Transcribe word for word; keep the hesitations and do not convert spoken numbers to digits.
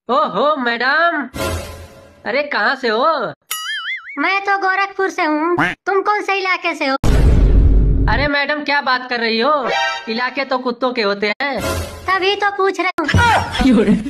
ओहो मैडम, अरे कहाँ से हो? मैं तो गोरखपुर से हूँ। तुम कौन से इलाके से हो? अरे मैडम क्या बात कर रही हो, इलाके तो कुत्तों के होते हैं। तभी तो पूछ रहा हूँ।